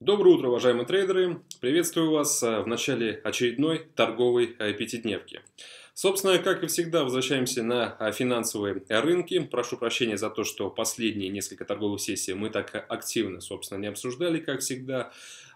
Доброе утро, уважаемые трейдеры! Приветствую вас в начале очередной торговой пятидневки. Собственно, как и всегда, возвращаемся на финансовые рынки. Прошу прощения за то, что последние несколько торговых сессий мы так активно, собственно, не обсуждали, как всегда.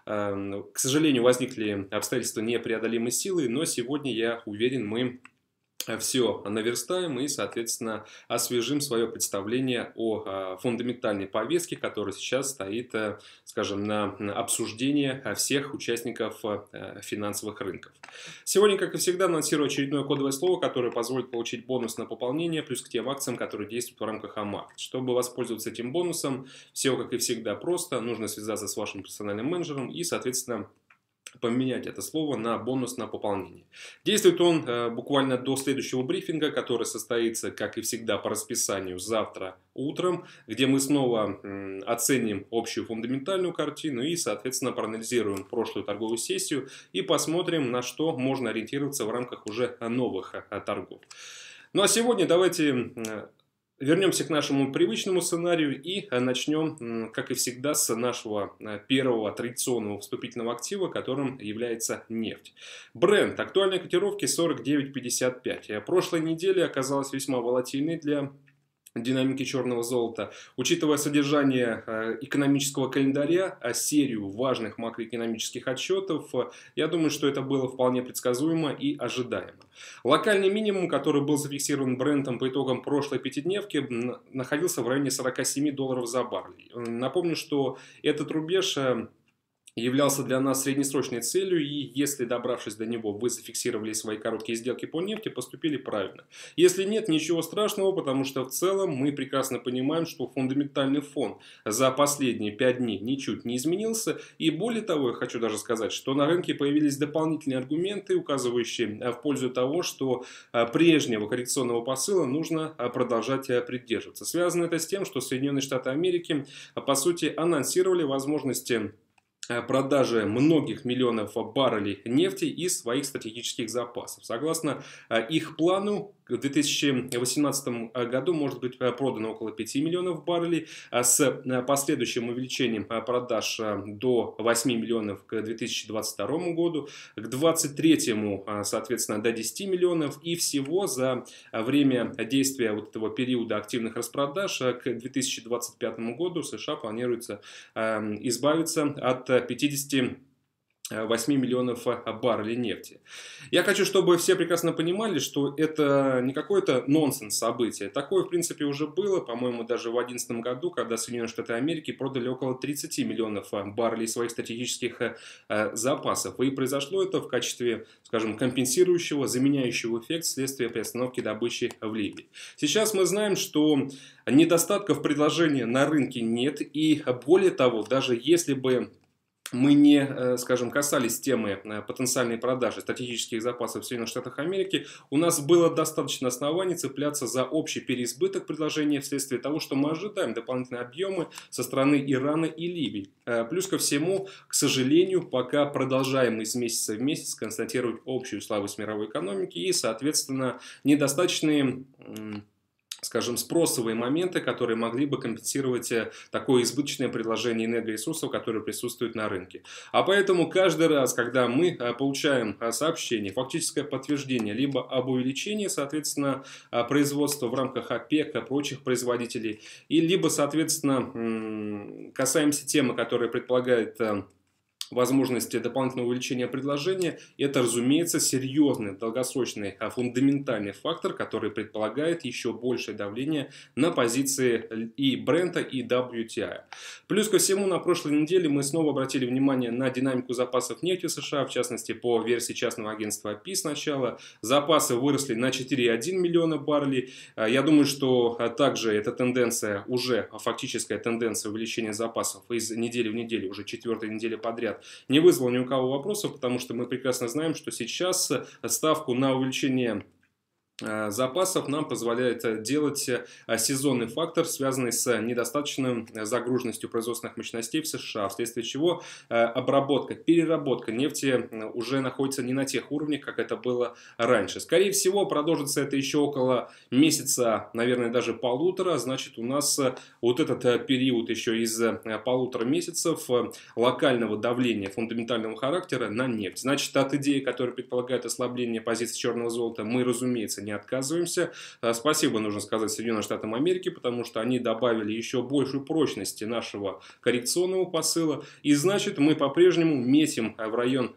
К сожалению, возникли обстоятельства непреодолимой силы, но сегодня, я уверен, мы все наверстаем и, соответственно, освежим свое представление о фундаментальной повестке, которая сейчас стоит, скажем, на обсуждении всех участников финансовых рынков. Сегодня, как и всегда, анонсирую очередное кодовое слово, которое позволит получить бонус на пополнение, плюс к тем акциям, которые действуют в рамках АМАК. Чтобы воспользоваться этим бонусом, все, как и всегда, просто. Нужно связаться с вашим персональным менеджером и, соответственно, поменять это слово на бонус на пополнение. Действует он буквально до следующего брифинга, который состоится, как и всегда, по расписанию завтра утром, где мы снова оценим общую фундаментальную картину и, соответственно, проанализируем прошлую торговую сессию и посмотрим, на что можно ориентироваться в рамках уже новых торгов. Ну а сегодня давайте вернемся к нашему привычному сценарию и начнем, как и всегда, с нашего первого традиционного вступительного актива, которым является нефть. Brent. Актуальные котировки 49.55. Прошлая неделя оказалась весьма волатильной для динамики черного золота. Учитывая содержание экономического календаря, серию важных макроэкономических отчетов, я думаю, что это было вполне предсказуемо и ожидаемо. Локальный минимум, который был зафиксирован Брентом по итогам прошлой пятидневки, находился в районе $47 за баррель. Напомню, что этот рубеж являлся для нас среднесрочной целью, и если, добравшись до него, вы зафиксировали свои короткие сделки по нефти, поступили правильно. Если нет, ничего страшного, потому что в целом мы прекрасно понимаем, что фундаментальный фон за последние 5 дней ничуть не изменился, и более того, я хочу даже сказать, что на рынке появились дополнительные аргументы, указывающие в пользу того, что прежнего коррекционного посыла нужно продолжать придерживаться. Связано это с тем, что Соединенные Штаты Америки, по сути, анонсировали возможности продажи многих миллионов баррелей нефти из своих стратегических запасов. Согласно их плану, в 2018 году может быть продано около 5 миллионов баррелей, с последующим увеличением продаж до 8 миллионов к 2022 году, к 2023, соответственно, до 10 миллионов, и всего за время действия вот этого периода активных распродаж к 2025 году США планируется избавиться от 58 миллионов баррелей нефти. Я хочу, чтобы все прекрасно понимали, что это не какое-то нонсенс событие. Такое, в принципе, уже было, по-моему, даже в 2011 году, когда Соединенные Штаты Америки продали около 30 миллионов баррелей своих стратегических запасов. И произошло это в качестве, скажем, компенсирующего, заменяющего эффект вследствие приостановки добычи в Ливии. Сейчас мы знаем, что недостатков предложения на рынке нет, и более того, даже если бы мы не, скажем, касались темы потенциальной продажи стратегических запасов в Соединенных Штатах Америки, у нас было достаточно оснований цепляться за общий переизбыток предложения вследствие того, что мы ожидаем дополнительные объемы со стороны Ирана и Ливии. Плюс ко всему, к сожалению, пока продолжаем из месяца в месяц констатировать общую слабость мировой экономики и, соответственно, недостаточные, скажем, спросовые моменты, которые могли бы компенсировать такое избыточное предложение энергоресурсов, которые присутствуют на рынке. А поэтому каждый раз, когда мы получаем сообщение, фактическое подтверждение, либо об увеличении, соответственно, производства в рамках ОПЕК, прочих производителей, и либо, соответственно, касаемся темы, которая предполагает возможности дополнительного увеличения предложения, это, разумеется, серьезный, долгосрочный, фундаментальный фактор, который предполагает еще большее давление на позиции и Брента, и WTI. Плюс ко всему, на прошлой неделе мы снова обратили внимание на динамику запасов нефти в США, в частности, по версии частного агентства API сначала. Запасы выросли на 4,1 миллиона баррелей. Я думаю, что также эта тенденция, уже фактическая тенденция увеличения запасов из недели в неделю, уже 4-й недели подряд, не вызвало ни у кого вопросов, потому что мы прекрасно знаем, что сейчас ставку на увеличение запасов нам позволяет делать сезонный фактор, связанный с недостаточной загруженностью производственных мощностей в США, вследствие чего обработка, переработка нефти уже находится не на тех уровнях, как это было раньше. Скорее всего, продолжится это еще около месяца, наверное, даже полутора. Значит, у нас вот этот период еще из полутора месяцев локального давления фундаментального характера на нефть. Значит, от идеи, которая предполагает ослабление позиций черного золота, мы, разумеется, не отказываемся. Спасибо, нужно сказать, Соединенным Штатам Америки, потому что они добавили еще большую прочность нашего коррекционного посыла. И значит, мы по-прежнему метим в район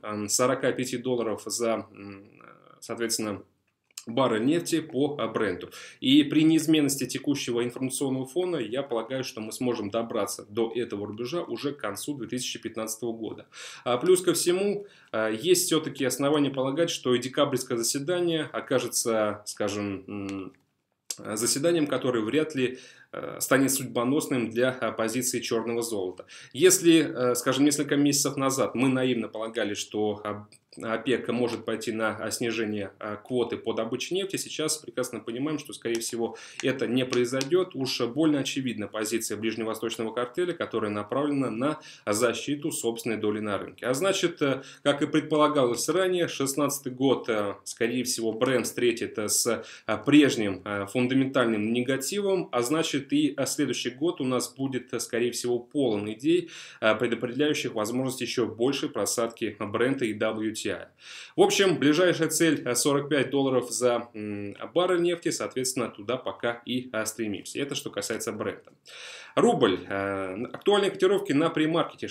$45 за, соответственно, баррель нефти по Бренту. И при неизменности текущего информационного фона, я полагаю, что мы сможем добраться до этого рубежа уже к концу 2015 года. Плюс ко всему, есть все-таки основания полагать, что и декабрьское заседание окажется, скажем, заседанием, которое вряд ли станет судьбоносным для позиции черного золота. Если, скажем, несколько месяцев назад мы наивно полагали, что ОПЕК может пойти на снижение квоты по добыче нефти, сейчас прекрасно понимаем, что, скорее всего, это не произойдет. Уж больно очевидна позиция ближневосточного картеля, которая направлена на защиту собственной доли на рынке. А значит, как и предполагалось ранее, 2016 год, скорее всего, Брент встретит с прежним фундаментальным негативом, а значит, и следующий год у нас будет, скорее всего, полон идей, предопределяющих возможность еще большей просадки Брента и WTI. В общем, ближайшая цель $45 за баррель нефти, соответственно, туда пока и стремимся. Это что касается Брента. Рубль. Актуальные котировки на премаркете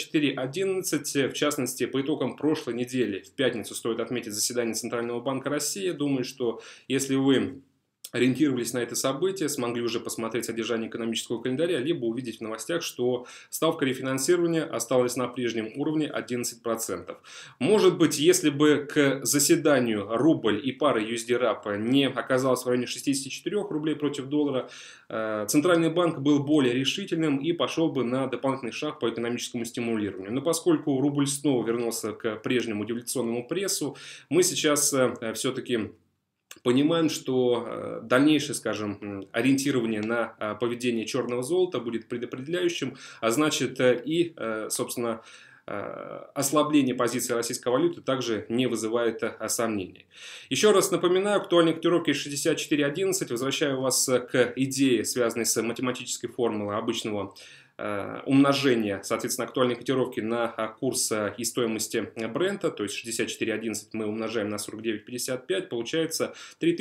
64.11. В частности, по итогам прошлой недели, в пятницу, стоит отметить заседание Центрального банка России. Думаю, что если вы ориентировались на это событие, смогли уже посмотреть содержание экономического календаря, либо увидеть в новостях, что ставка рефинансирования осталась на прежнем уровне 11%. Может быть, если бы к заседанию рубль и пара USD-RAP не оказалась в районе 64 рублей против доллара, Центральный банк был более решительным и пошел бы на дополнительный шаг по экономическому стимулированию. Но поскольку рубль снова вернулся к прежнему дефляционному прессу, мы сейчас все-таки понимаем, что дальнейшее, скажем, ориентирование на поведение черного золота будет предопределяющим, а значит и, собственно, ослабление позиции российской валюты также не вызывает сомнений. Еще раз напоминаю, актуальные котировки 64.11. Возвращаю вас к идее, связанной с математической формулой обычного умножение, соответственно, актуальной котировки на курс и стоимости Брента, то есть 64.11 мы умножаем на 49.55, получается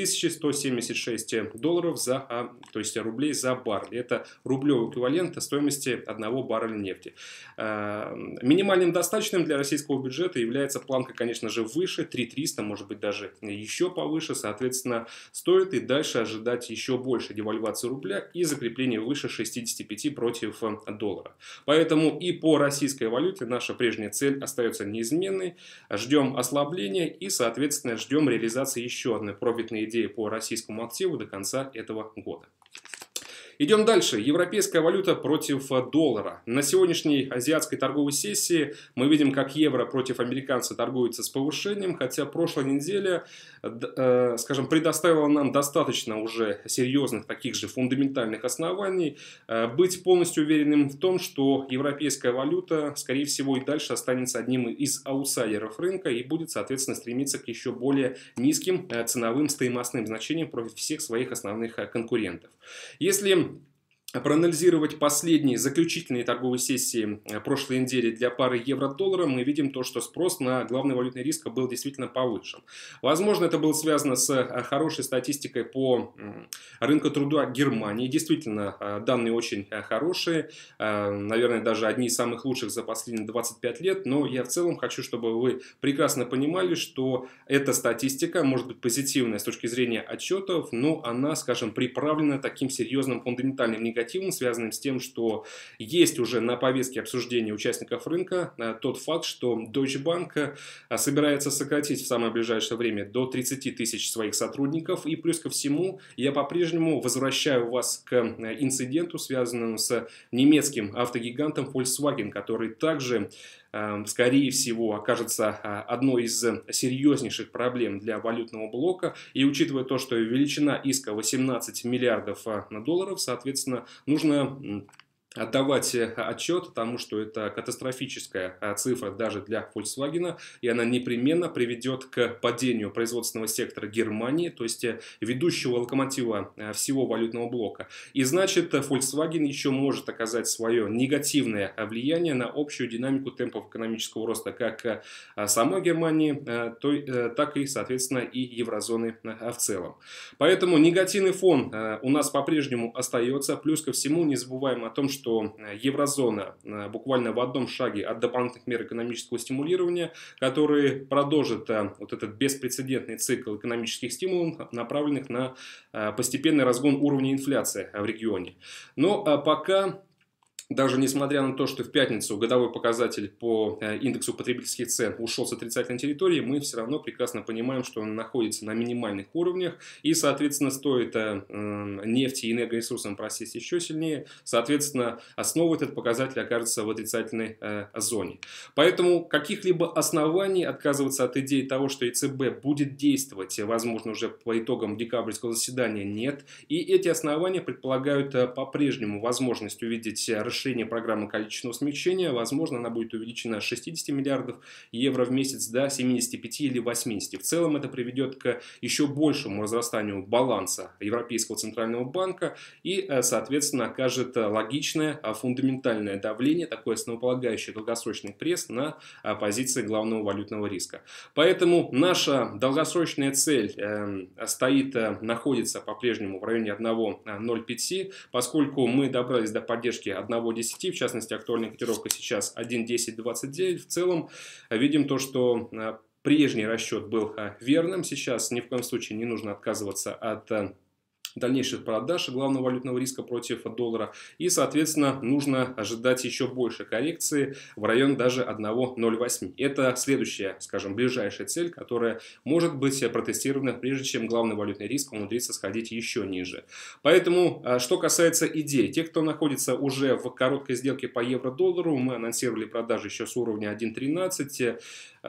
$3176 за, то есть рублей за баррель. Это рублевый эквивалент стоимости 1 барреля нефти. Минимальным достаточным для российского бюджета является планка, конечно же, выше, 3300, может быть даже еще повыше, соответственно, стоит и дальше ожидать еще больше девальвации рубля и закрепления выше 65 против доллара. Поэтому и по российской валюте наша прежняя цель остается неизменной. Ждем ослабления и, соответственно, ждем реализации еще одной профитной идеи по российскому активу до конца этого года. Идем дальше. Европейская валюта против доллара. На сегодняшней азиатской торговой сессии мы видим, как евро против американца торгуется с повышением, хотя прошлая неделя, скажем, предоставила нам достаточно уже серьезных таких же фундаментальных оснований быть полностью уверенным в том, что европейская валюта, скорее всего, и дальше останется одним из аутсайдеров рынка и будет, соответственно, стремиться к еще более низким ценовым стоимостным значениям против всех своих основных конкурентов. Если проанализировать последние заключительные торговые сессии прошлой недели для пары евро-доллара, мы видим то, что спрос на главный валютный риск был действительно повышен. Возможно, это было связано с хорошей статистикой по рынку труда Германии. Действительно, данные очень хорошие, наверное, даже одни из самых лучших за последние 25 лет. Но я в целом хочу, чтобы вы прекрасно понимали, что эта статистика может быть позитивная с точки зрения отчетов, но она, скажем, приправлена таким серьезным фундаментальным негативом, связанным с тем, что есть уже на повестке обсуждения участников рынка тот факт, что Deutsche Bank собирается сократить в самое ближайшее время до 30 тысяч своих сотрудников. И плюс ко всему, я по-прежнему возвращаю вас к инциденту, связанному с немецким автогигантом Volkswagen, который также скорее всего, окажется одной из серьезнейших проблем для валютного блока. И учитывая то, что величина иска 18 миллиардов долларов, соответственно, нужно отдавать отчет тому, что это катастрофическая цифра даже для Volkswagen, и она непременно приведет к падению производственного сектора Германии, то есть ведущего локомотива всего валютного блока. И значит, Volkswagen еще может оказать свое негативное влияние на общую динамику темпов экономического роста как самой Германии, так и, соответственно, и еврозоны в целом. Поэтому негативный фон у нас по-прежнему остается. Плюс ко всему не забываем о том, что еврозона буквально в одном шаге от дополнительных мер экономического стимулирования, которые продолжат вот этот беспрецедентный цикл экономических стимулов, направленных на постепенный разгон уровня инфляции в регионе. Но пока, даже несмотря на то, что в пятницу годовой показатель по индексу потребительских цен ушел с отрицательной территории, мы все равно прекрасно понимаем, что он находится на минимальных уровнях. И, соответственно, стоит нефти и энергоресурсам просесть еще сильнее, соответственно, снова этот показатель окажется в отрицательной зоне. Поэтому каких-либо оснований отказываться от идеи того, что ЕЦБ будет действовать, возможно, уже по итогам декабрьского заседания, нет. И эти основания предполагают по-прежнему возможность увидеть расширение программы количественного смягчения. Возможно, она будет увеличена с 60 миллиардов евро в месяц до 75 или 80. В целом это приведет к еще большему разрастанию баланса Европейского центрального банка и, соответственно, окажет логичное фундаментальное давление, такой основополагающий долгосрочный пресс на позиции главного валютного риска. Поэтому наша долгосрочная цель находится по-прежнему в районе 1.05, поскольку мы добрались до поддержки 1.10, в частности, актуальная котировка сейчас 1.1029. В целом, видим то, что прежний расчет был верным. Сейчас ни в коем случае не нужно отказываться от дальнейших продаж главного валютного риска против доллара. И, соответственно, нужно ожидать еще большей коррекции в район даже 1.08. Это следующая, скажем, ближайшая цель, которая может быть протестирована, прежде чем главный валютный риск умудрится сходить еще ниже. Поэтому, что касается идей, те, кто находится уже в короткой сделке по евро-доллару, мы анонсировали продажи еще с уровня 1.13.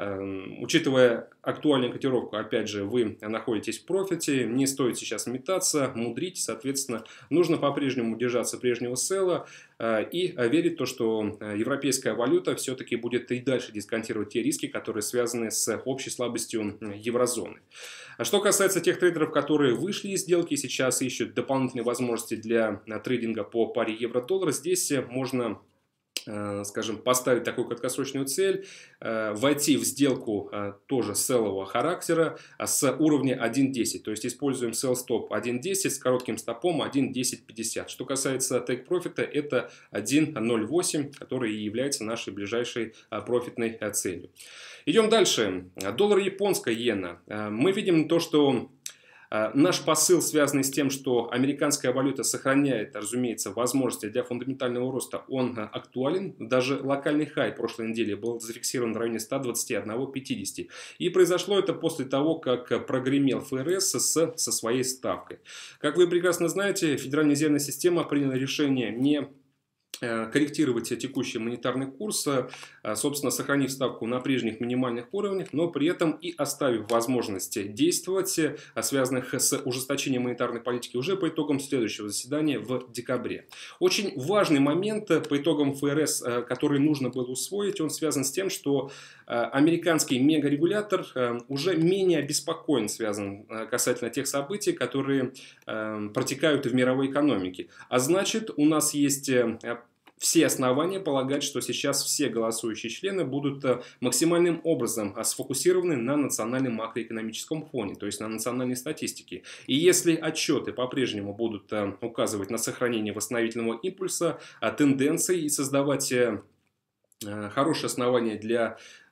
Учитывая актуальную котировку, опять же, вы находитесь в профите, не стоит сейчас метаться, мудрить, соответственно, нужно по-прежнему держаться прежнего села и верить в то, что европейская валюта все-таки будет и дальше дисконтировать те риски, которые связаны с общей слабостью еврозоны. Что касается тех трейдеров, которые вышли из сделки и сейчас ищут дополнительные возможности для трейдинга по паре евро-доллар, здесь можно, скажем, поставить такую краткосрочную цель, войти в сделку тоже селлового характера с уровня 1.10. То есть используем sell stop 1.10 с коротким стопом 1.1050. Что касается take profit, это 1.08, который и является нашей ближайшей профитной целью. Идем дальше. Доллар, японская иена. Мы видим то, что наш посыл, связанный с тем, что американская валюта сохраняет, разумеется, возможности для фундаментального роста, он актуален. Даже локальный хай прошлой недели был зафиксирован в районе 121,50. И произошло это после того, как прогремел ФРС со своей ставкой. Как вы прекрасно знаете, Федеральная резервная система приняла решение не корректировать текущий монетарный курс, собственно, сохранив ставку на прежних минимальных уровнях, но при этом и оставив возможности действовать, связанных с ужесточением монетарной политики, уже по итогам следующего заседания в декабре. Очень важный момент по итогам ФРС, который нужно было усвоить, он связан с тем, что американский мегарегулятор уже менее обеспокоен, связан касательно тех событий, которые протекают в мировой экономике. А значит, у нас есть все основания полагать, что сейчас все голосующие члены будут максимальным образом сфокусированы на национальном макроэкономическом фоне, то есть на национальной статистике. И если отчеты по-прежнему будут указывать на сохранение восстановительного импульса, тенденций и создавать хорошее основание для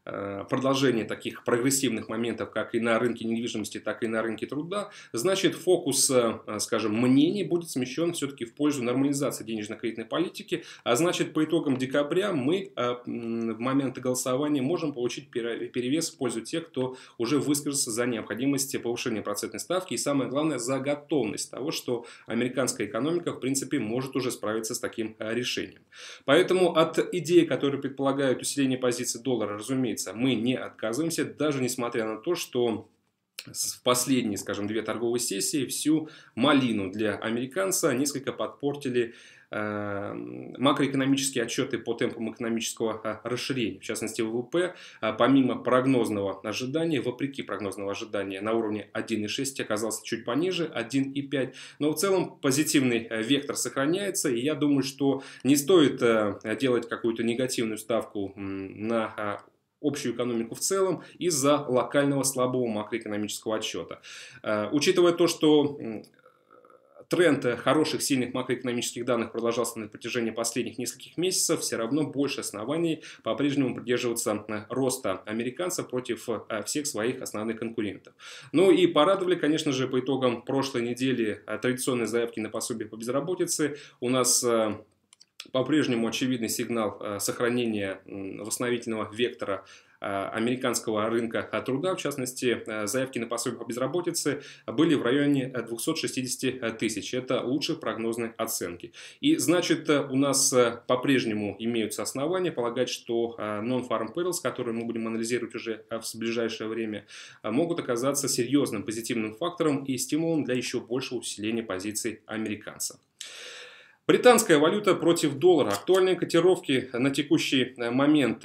продолжение таких прогрессивных моментов, как и на рынке недвижимости, так и на рынке труда, значит, фокус, скажем, мнений будет смещен все-таки в пользу нормализации денежно-кредитной политики, а значит, по итогам декабря мы в момент голосования можем получить перевес в пользу тех, кто уже высказался за необходимость повышения процентной ставки и, самое главное, за готовность того, что американская экономика, в принципе, может уже справиться с таким решением. Поэтому от идеи, которые предполагают усиление позиции доллара, разумеется, мы не отказываемся, даже несмотря на то, что в последние, скажем, две торговые сессии всю малину для американца несколько подпортили макроэкономические отчеты по темпам экономического расширения. В частности, ВВП, помимо прогнозного ожидания, вопреки прогнозному ожиданию, на уровне 1,6 оказался чуть пониже, 1,5. Но в целом позитивный вектор сохраняется. И я думаю, что не стоит делать какую-то негативную ставку на общую экономику в целом из-за локального слабого макроэкономического отчета. Учитывая то, что тренд хороших, сильных макроэкономических данных продолжался на протяжении последних нескольких месяцев, все равно больше оснований по-прежнему придерживаться роста американцев против всех своих основных конкурентов. Ну и порадовали, конечно же, по итогам прошлой недели традиционные заявки на пособие по безработице. У нас по-прежнему очевидный сигнал сохранения восстановительного вектора американского рынка труда, в частности, заявки на пособие по безработице были в районе 260 тысяч. Это лучшие прогнозные оценки. И значит, у нас по-прежнему имеются основания полагать, что non-farm payrolls, которые мы будем анализировать уже в ближайшее время, могут оказаться серьезным позитивным фактором и стимулом для еще большего усиления позиций американца. Британская валюта против доллара. Актуальные котировки на текущий момент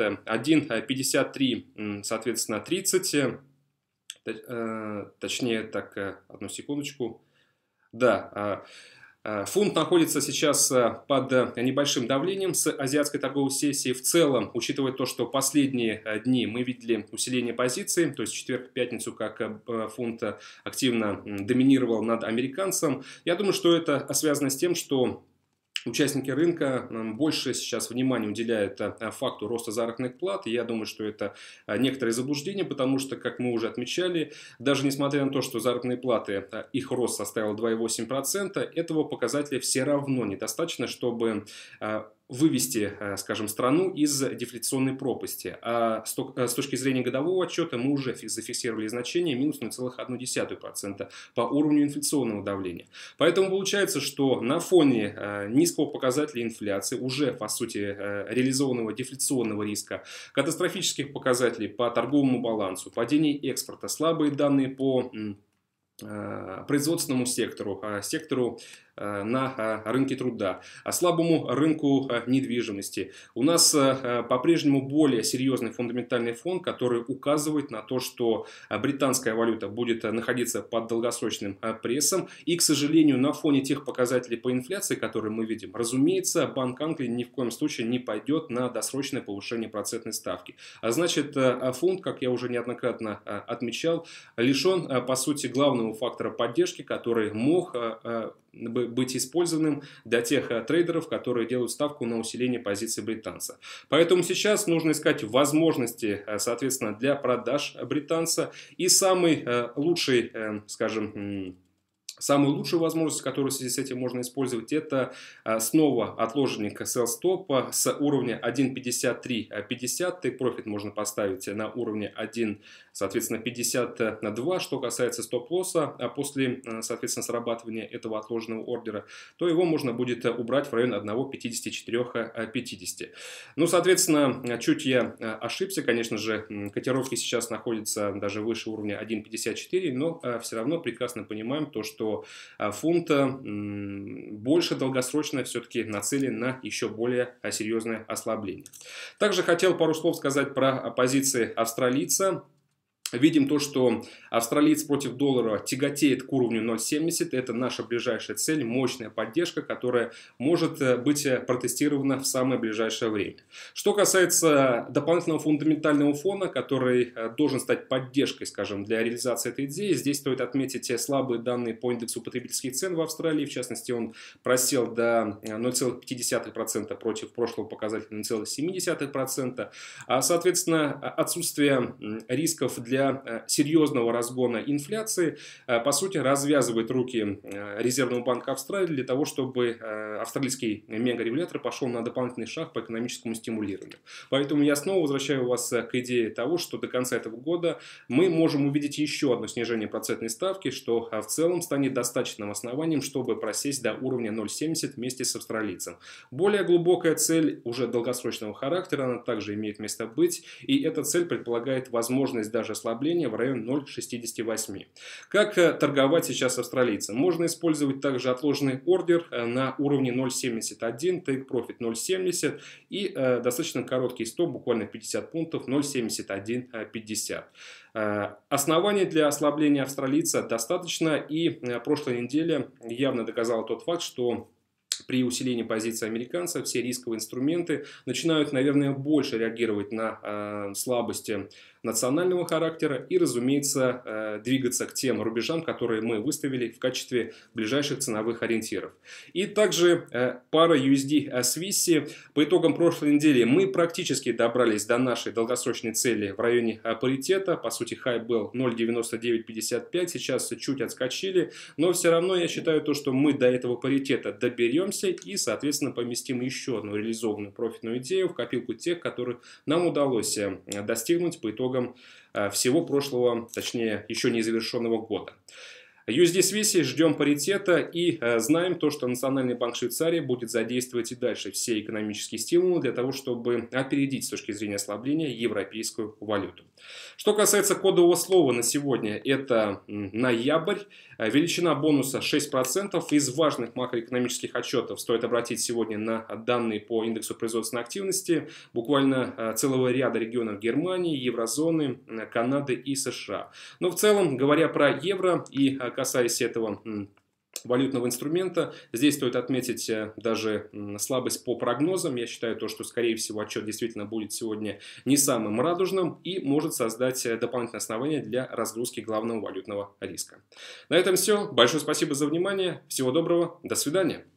1,53, соответственно, 30. Точнее, так, одну секундочку. Да, фунт находится сейчас под небольшим давлением с азиатской торговой сессии. В целом, учитывая то, что последние дни мы видели усиление позиций, то есть в четверг-пятницу, как фунт активно доминировал над американцем, я думаю, что это связано с тем, что участники рынка больше сейчас внимания уделяют факту роста заработных плат. И я думаю, что это некоторые заблуждения, потому что, как мы уже отмечали, даже несмотря на то, что заработные платы, их рост составил 2,8%, этого показателя все равно недостаточно, чтобы вывести, скажем, страну из дефляционной пропасти. А с точки зрения годового отчета мы уже зафиксировали значение минус 0,1% по уровню инфляционного давления. Поэтому получается, что на фоне низкого показателя инфляции, уже по сути реализованного дефляционного риска, катастрофических показателей по торговому балансу, падение экспорта, слабые данные по производственному сектору на рынке труда, слабому рынку недвижимости. У нас по-прежнему более серьезный фундаментальный фон, который указывает на то, что британская валюта будет находиться под долгосрочным прессом. И, к сожалению, на фоне тех показателей по инфляции, которые мы видим, разумеется, Банк Англии ни в коем случае не пойдет на досрочное повышение процентной ставки. А значит, фунт, как я уже неоднократно отмечал, лишен, по сути, главного фактора поддержки, который мог быть использованным для тех трейдеров, которые делают ставку на усиление позиции британца. Поэтому сейчас нужно искать возможности, соответственно, для продаж британца. И самый лучший, скажем, самую лучшую возможность, которую в связи с этим можно использовать, это снова отложенник sell stop с уровня 1.5350. Take profit можно поставить на уровне 1, соответственно, 52. Что касается стоп-лосса, после, соответственно, срабатывания этого отложенного ордера, то его можно будет убрать в район 1.5450. Ну, соответственно, чуть я ошибся, конечно же, котировки сейчас находятся даже выше уровня 1.54, но все равно прекрасно понимаем то, что фунт больше долгосрочно все-таки нацелен на еще более серьезное ослабление. Также хотел пару слов сказать про позиции австралийца. видим то, что австралиец против доллара тяготеет к уровню 0,70. Это наша ближайшая цель, мощная поддержка, которая может быть протестирована в самое ближайшее время. Что касается дополнительного фундаментального фона, который должен стать поддержкой, скажем, для реализации этой идеи, здесь стоит отметить слабые данные по индексу потребительских цен в Австралии. В частности, он просел до 0,5% против прошлого показателя 0,7%. Соответственно, отсутствие рисков для серьезного разгона инфляции, по сути, развязывает руки Резервного банка Австралии для того, чтобы австралийский мегарегулятор пошел на дополнительный шаг по экономическому стимулированию. Поэтому я снова возвращаю вас к идее того, что до конца этого года мы можем увидеть еще одно снижение процентной ставки, что в целом станет достаточным основанием, чтобы просесть до уровня 0,70 вместе с австралийцем. Более глубокая цель уже долгосрочного характера, она также имеет место быть, и эта цель предполагает возможность даже ослабления в район 0,68. Как торговать сейчас австралийцам? Можно использовать также отложенный ордер на уровне 0,71, take profit 0,70 и достаточно короткий стоп, буквально 50 пунктов, 0,7150. Оснований для ослабления австралийца достаточно, и прошлой неделе явно доказала тот факт, что при усилении позиций американцев все рисковые инструменты начинают, наверное, больше реагировать на слабости национального характера и, разумеется, двигаться к тем рубежам, которые мы выставили в качестве ближайших ценовых ориентиров. И также пара USD-Swissie. По итогам прошлой недели мы практически добрались до нашей долгосрочной цели в районе паритета. По сути, хай был 0,9955, сейчас чуть отскочили, но все равно я считаю то, что мы до этого паритета доберемся и, соответственно, поместим еще одну реализованную профитную идею в копилку тех, которых нам удалось достигнуть по итогам всего прошлого, точнее, еще не завершенного года. USD-Swissie ждем паритета и знаем то, что Национальный банк Швейцарии будет задействовать и дальше все экономические стимулы для того, чтобы опередить с точки зрения ослабления европейскую валюту. Что касается кодового слова на сегодня, это ноябрь. Величина бонуса 6%. Из важных макроэкономических отчетов стоит обратить сегодня на данные по индексу производственной активности буквально целого ряда регионов Германии, еврозоны, Канады и США. Но в целом, говоря про евро и касаясь этого валютного инструмента, здесь стоит отметить даже слабость по прогнозам. Я считаю то, что, скорее всего, отчет действительно будет сегодня не самым радужным и может создать дополнительное основание для разгрузки главного валютного риска. На этом все. Большое спасибо за внимание. Всего доброго. До свидания.